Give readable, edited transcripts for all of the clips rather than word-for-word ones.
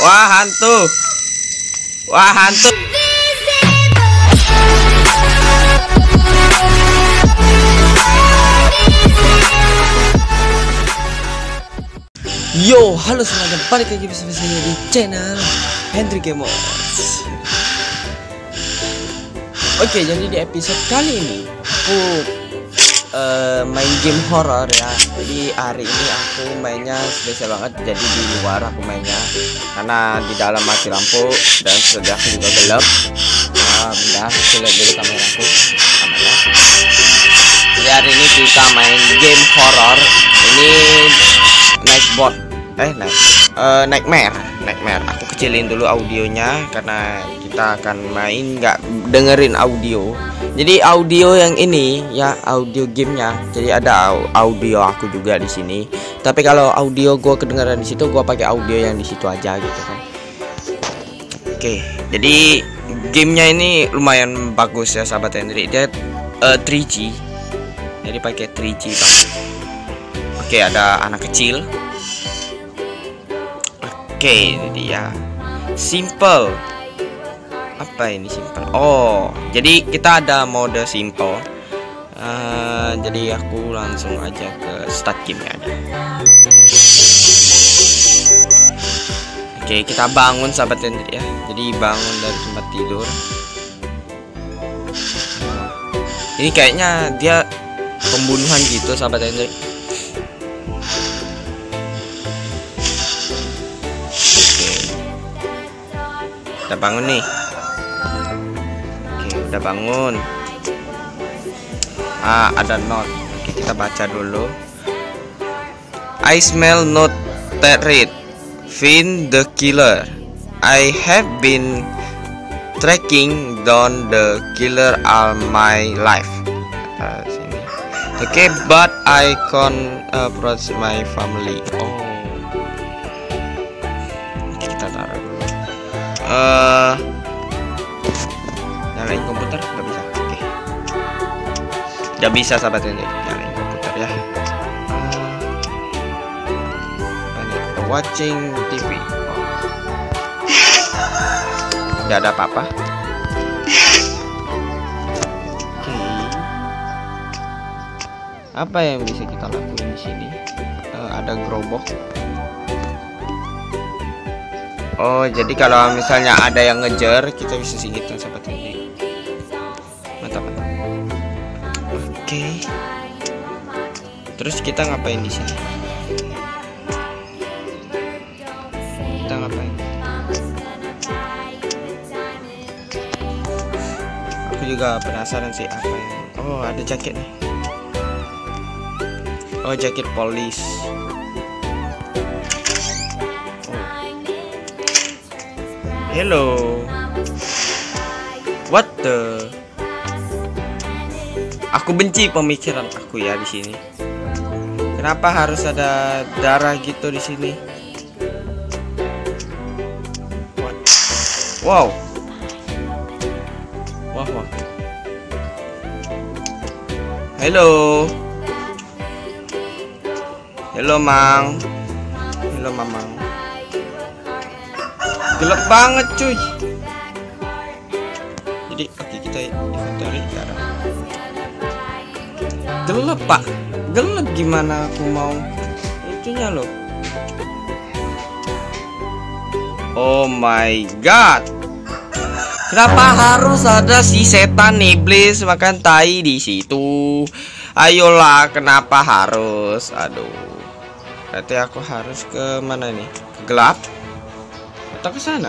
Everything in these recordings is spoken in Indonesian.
Wah, hantu. Wah, hantu. Yo, halo semuanya, balik lagi bersama saya di channel Hendry Gamers. Oke, jadi di episode kali ini aku main game horror ya. Jadi hari ini aku mainnya spesial banget. Jadi di luar aku mainnya karena di dalam mati lampu dan sudah juga gelap. Nah, bentar, saya lihat dulu kameraku. Jadi hari ini kita main game horror. Ini Nightmare. Aku kecilin dulu audionya karena kita akan main nggak dengerin audio. Jadi audio yang ini ya audio gamenya. Jadi ada audio aku juga di sini. Tapi kalau audio gua kedengaran di situ, gua pakai audio yang di situ aja gitu kan. Oke, jadi gamenya ini lumayan bagus ya sahabat Hendry. Dia 3G. Jadi pakai 3G bang. Oke, ada anak kecil. Oke, jadi ya simple. Apa ini simple? Oh, jadi kita ada mode simple. Jadi aku langsung aja ke start game aja. Oke, kita bangun sahabat Hendry ya. Jadi bangun dari tempat tidur. Ini kayaknya dia pembunuhan gitu sahabat Hendry. Udah bangun nih. Oke, udah bangun. Ada note. Oke, kita baca dulu. I smell not read. Find the killer. I have been tracking down the killer all my life. Sini. Oke, but I can't approach my family. Oh. Kita taruh dulu. Nyalain komputer nggak bisa. Oke. Nggak bisa sahabat ini nyalain komputer ya. Watching TV. Nggak ada apa-apa. Oke. Apa yang bisa kita lakuin di sini? Ada gerobak. Oh, jadi kalau misalnya ada yang ngejar, kita bisa singitan sahabat ini. Mantap. Oke. Terus kita ngapain di sini? Kita ngapain? Aku juga penasaran sih apa yang. Oh, ada jaket nih. Oh, jaket polis. Hello. What the? Aku benci pemikiran aku ya di sini. Kenapa harus ada darah gitu di sini? What? Wow. Wah. Hello. Hello, Mang. Hello, Mamang. Gelap banget cuy. Jadi oke, kita inventory darah. Gelap pak. Gelap gimana aku mau itunya loh. Oh my god. Kenapa harus ada si setan iblis makan tai di situ? Ayolah, kenapa harus? Aduh. Berarti aku harus ke mana nih? Ke gelap? Atau ke sana?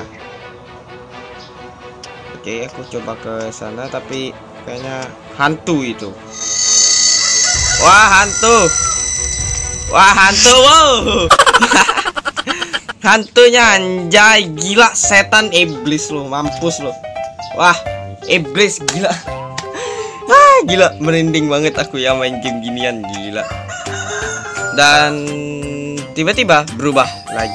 Oke, aku coba ke sana tapi kayaknya hantu itu. Wah, hantu. Wow. Hantunya anjay, gila, setan iblis lo, mampus lo. Wah, iblis gila. Gila, merinding banget aku ya main game ginian, gila. Dan tiba-tiba berubah lagi.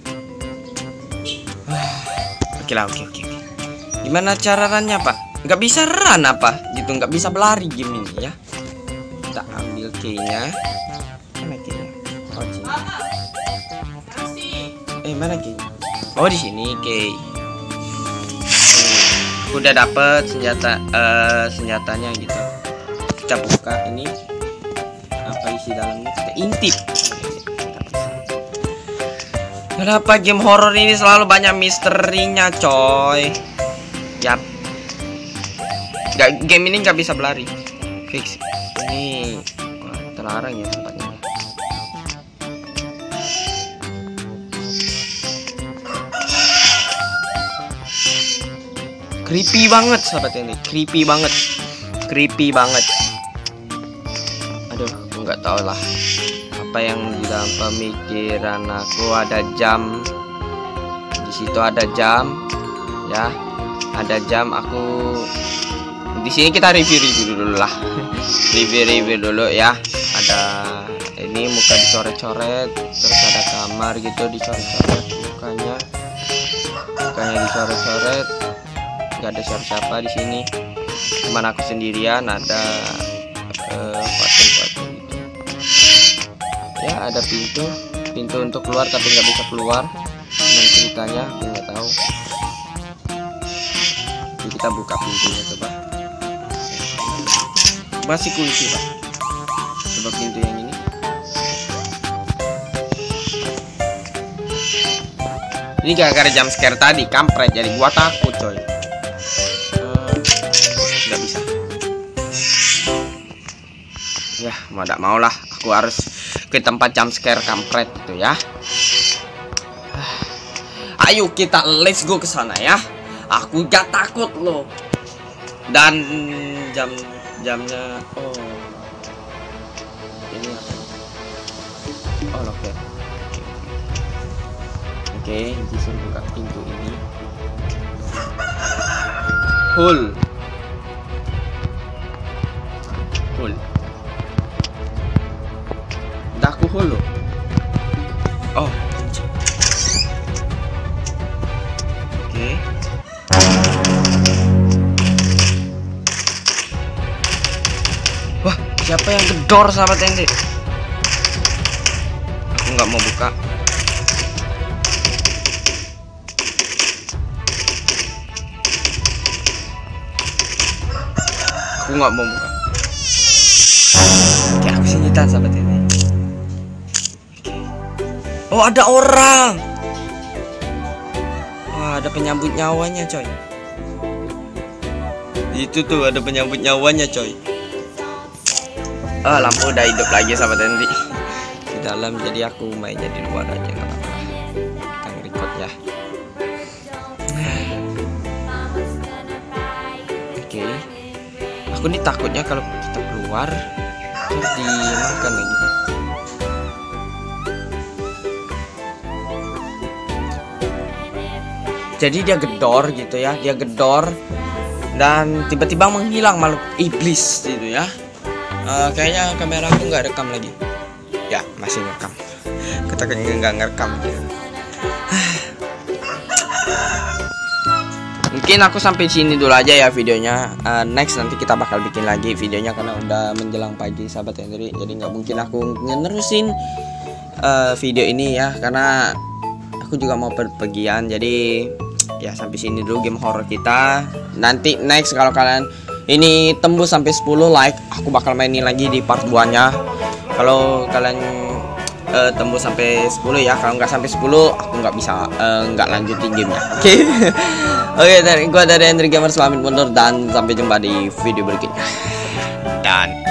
Oke. Gimana cara runnya pak? Nggak bisa run apa? Gitu, nggak bisa berlari game ini ya. Kita ambil key-nya. Mana key-nya? Oh, sini. Mana key? Oh di sini, oke. Udah dapet senjatanya gitu. Kita buka ini. Apa isi dalamnya? Kita intip. Kenapa game horror ini selalu banyak misterinya, coy? Yap. Game ini nggak bisa berlari. Fix. Ini terlarang ya tempatnya. Creepy banget sahabat ini, creepy banget, creepy banget. Aduh, aku nggak tahu lah apa yang di dalam pemikiran aku. Ada jam di situ, ada jam, ya, ada jam. Aku di sini kita review dulu lah, review dulu ya. Ada ini muka dicoret-coret, terus ada kamar gitu dicoret-coret mukanya dicoret-coret. Nggak ada siapa-siapa di sini, cuman aku sendirian. Ada patung-patung gitu. Ya ada pintu untuk keluar tapi nggak bisa keluar. Dan ceritanya aku nggak tahu. Jadi kita buka pintunya coba. Masih kunci pak. Coba pintu yang ini. Ini gara-gara jump scare tadi, kampret, jadi gua takut coy. Nggak bisa. Ya mau tidak mau lah, aku harus ke tempat jump scare kampret itu ya. Ayo kita let's go ke sana ya. Aku gak takut loh. Dan jamnya ini apa? Oh loket. Oke, disuruh buka pintu ini. Hul. Daku hulu. Oh. Oke. Wah, siapa yang gedor sahabat Ende? Aku nggak mau buka. Aku nggak mau buka. Oke, aku singitan sahabat ini. Oh ada orang. Wah ada penyambut nyawanya coy. Itu tuh ada penyambut nyawanya coy. Lampu udah hidup lagi sahabat Henry di dalam, jadi aku mainnya di luar aja nggak apa-apa. Kita nge-record ya. Oke. Aku nih takutnya kalau kita keluar terus dimakan lagi. Jadi dia gedor gitu ya, dia gedor dan tiba-tiba menghilang makhluk iblis gitu ya. Kayaknya kamera aku nggak rekam lagi. Ya masih ngerekam. Kita nggak ngerekam. Mungkin aku sampai sini dulu aja ya videonya. Next nanti kita bakal bikin lagi videonya karena udah menjelang pagi sahabat Henry. Jadi nggak mungkin aku ngerusin video ini ya karena aku juga mau pergian. Jadi ya sampai sini dulu game horror kita. Nanti next kalau kalian ini tembus sampai 10 like, aku bakal mainin lagi di part 2 nya. Kalau kalian tembus sampai 10 ya. Kalau nggak sampai 10 aku nggak bisa nggak lanjutin gamenya. Oke. Oke, dari gua dari Henry Gamer pamit mundur dan sampai jumpa di video berikutnya. Dan